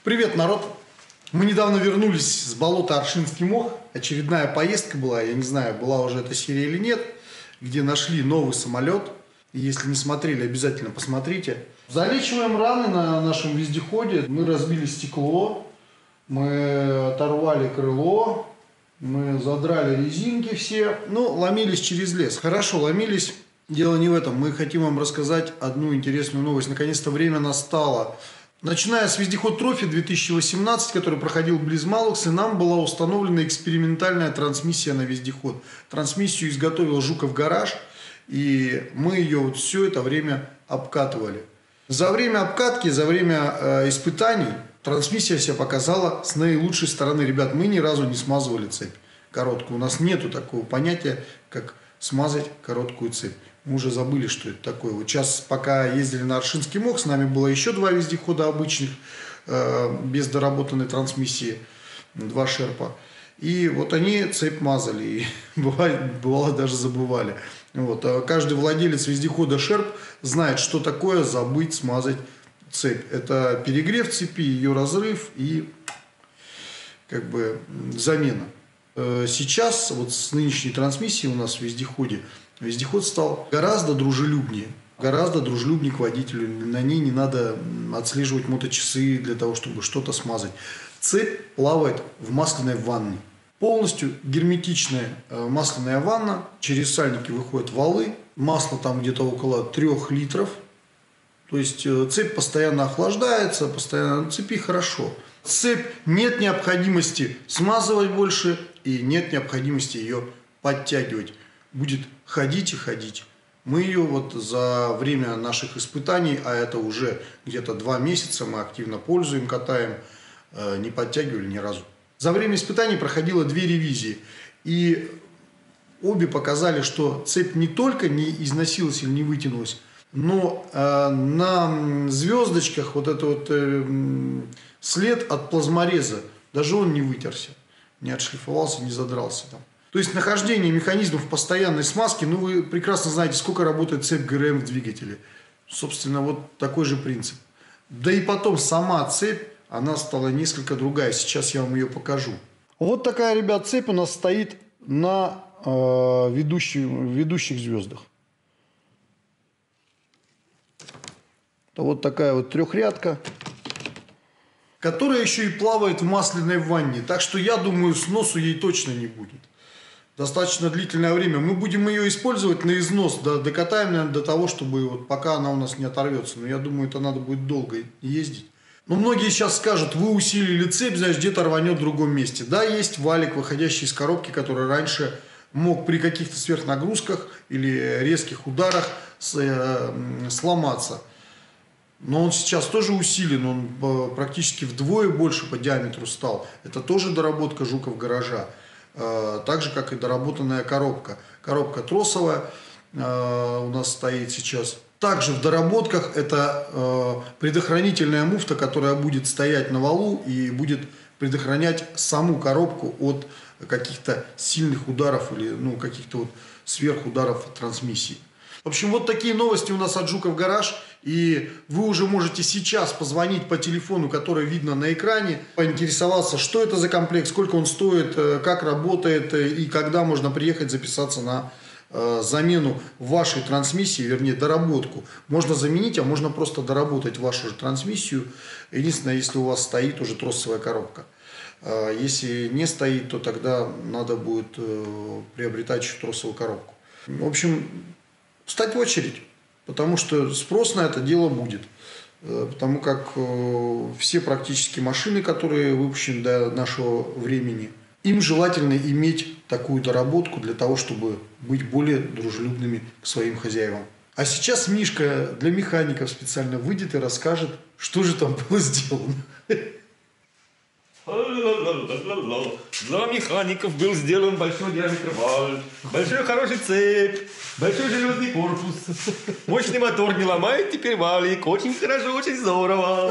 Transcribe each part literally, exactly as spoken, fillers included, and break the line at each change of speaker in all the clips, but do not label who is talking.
Привет, народ! Мы недавно вернулись с болота Аршинский мох. Очередная поездка была, я не знаю, была уже эта серия или нет, где нашли новый самолет. И если не смотрели, обязательно посмотрите. Залечиваем раны на нашем вездеходе. Мы разбили стекло, мы оторвали крыло, мы задрали резинки все. Ну, ломились через лес. Хорошо, ломились. Дело не в этом. Мы хотим вам рассказать одну интересную новость. Наконец-то время настало. Начиная с вездеход Трофи две тысячи восемнадцать, который проходил близ Малукса, нам была установлена экспериментальная трансмиссия на вездеход. Трансмиссию изготовил Жуков гараж, и мы ее вот все это время обкатывали. За время обкатки, за время э, испытаний трансмиссия себя показала с наилучшей стороны. Ребят, мы ни разу не смазывали цепь короткую. У нас нету такого понятия, как смазать короткую цепь. Мы уже забыли, что это такое. Вот сейчас, пока ездили на Аршинский мох, с нами было еще два вездехода обычных, э, без доработанной трансмиссии, два шерпа. И вот они цепь мазали, и бывало, бывало даже забывали. Вот. А каждый владелец вездехода шерп знает, что такое забыть смазать цепь. Это перегрев цепи, ее разрыв и как бы замена. Сейчас вот с нынешней трансмиссией у нас в вездеходе вездеход стал гораздо дружелюбнее, гораздо дружелюбнее к водителю. На ней не надо отслеживать моточасы для того, чтобы что-то смазать. Цепь плавает в масляной ванне. Полностью герметичная масляная ванна. Через сальники выходят валы. Масло там где-то около трех литров. То есть цепь постоянно охлаждается, постоянно на цепи хорошо. Цепь нет необходимости смазывать больше и нет необходимости ее подтягивать. Будет ходить и ходить. Мы ее вот за время наших испытаний, а это уже где-то два месяца, мы активно пользуем, катаем, не подтягивали ни разу. За время испытаний проходило две ревизии. И обе показали, что цепь не только не износилась или не вытянулась, но э, на звездочках вот этот вот, э, след от плазмореза, даже он не вытерся, не отшлифовался, не задрался там. То есть нахождение механизмов постоянной смазки, ну вы прекрасно знаете, сколько работает цепь ГРМ в двигателе. Собственно, вот такой же принцип. Да и потом сама цепь, она стала несколько другая. Сейчас я вам ее покажу. Вот такая, ребят, цепь у нас стоит на э, ведущих, ведущих звездах. Вот такая вот трехрядка, которая еще и плавает в масляной ванне. Так что я думаю, сносу ей точно не будет. Достаточно длительное время. Мы будем ее использовать на износ. Да, докатаем, наверное, до того, чтобы вот пока она у нас не оторвется. Но я думаю, это надо будет долго ездить. Но многие сейчас скажут, вы усилили цепь, значит, где-то рванет в другом месте. Да, есть валик, выходящий из коробки, который раньше мог при каких-то сверхнагрузках или резких ударах сломаться. Но он сейчас тоже усилен, он практически вдвое больше по диаметру стал. Это тоже доработка Жуков гаража. Так же, как и доработанная коробка. Коробка тросовая у нас стоит сейчас. Также в доработках это предохранительная муфта, которая будет стоять на валу и будет предохранять саму коробку от каких-то сильных ударов или ну, каких-то вот сверхударов трансмиссии. В общем, вот такие новости у нас от Жуков гараж. И вы уже можете сейчас позвонить по телефону, который видно на экране, поинтересоваться, что это за комплект, сколько он стоит, как работает и когда можно приехать записаться на э, замену вашей трансмиссии, вернее, доработку. Можно заменить, а можно просто доработать вашу же трансмиссию. Единственное, если у вас стоит уже тросовая коробка. Э, если не стоит, то тогда надо будет э, приобретать еще тросовую коробку. В общем, встать в очередь. Потому что спрос на это дело будет. Потому как все практически машины, которые выпущены до нашего времени, им желательно иметь такую доработку для того, чтобы быть более дружелюбными к своим хозяевам. А сейчас Мишка для механиков специально выйдет и расскажет, что же там было сделано.
Для механиков был сделан большой диаметр вал, большой хороший цепь, большой железный корпус, мощный мотор не ломает теперь валик, очень хорошо, очень здорово.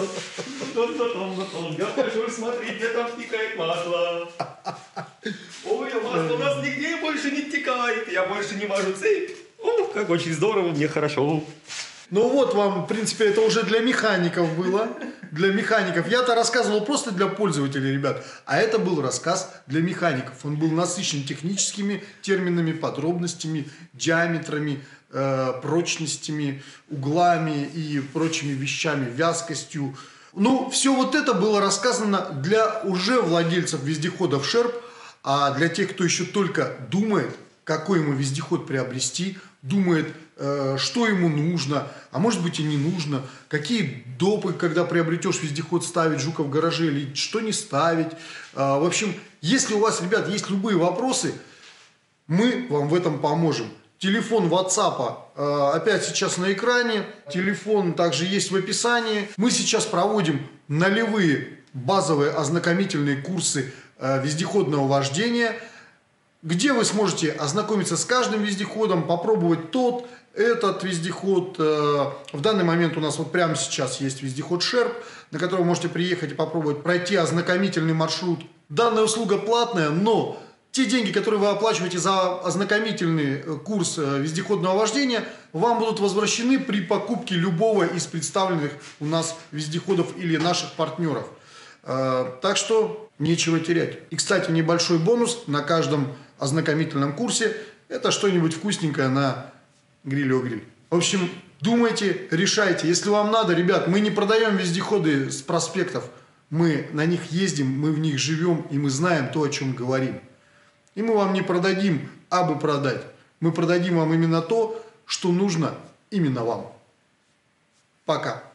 Я пошел смотреть, где там стекает масло. Ой, а масло у нас нигде больше не стекает, я больше не мажу цепь. О, как очень здорово, мне хорошо.
Ну вот вам, в принципе, это уже для механиков было. Для механиков. Я-то рассказывал просто для пользователей, ребят. А это был рассказ для механиков. Он был насыщен техническими терминами, подробностями, диаметрами, э, прочностями, углами и прочими вещами, вязкостью. Ну, все вот это было рассказано для уже владельцев вездеходов Sherp, а для тех, кто еще только думает, какой ему вездеход приобрести, думает, э, что ему нужно, а может быть и не нужно, какие допы, когда приобретешь вездеход, ставить Жука в гараже или что не ставить. Э, в общем, если у вас, ребят, есть любые вопросы, мы вам в этом поможем. Телефон WhatsApp э, опять сейчас на экране, телефон также есть в описании. Мы сейчас проводим нулевые базовые ознакомительные курсы э, вездеходного вождения, где вы сможете ознакомиться с каждым вездеходом, попробовать тот, этот вездеход. В данный момент у нас вот прямо сейчас есть вездеход Sherp, на который вы можете приехать и попробовать пройти ознакомительный маршрут. Данная услуга платная, но те деньги, которые вы оплачиваете за ознакомительный курс вездеходного вождения, вам будут возвращены при покупке любого из представленных у нас вездеходов или наших партнеров. Так что нечего терять. И, кстати, небольшой бонус на каждом ознакомительном курсе – это что-нибудь вкусненькое на гриле-о-гриль. В общем, думайте, решайте. Если вам надо, ребят, мы не продаем вездеходы с проспектов. Мы на них ездим, мы в них живем, и мы знаем то, о чем говорим. И мы вам не продадим, абы продать. Мы продадим вам именно то, что нужно именно вам. Пока.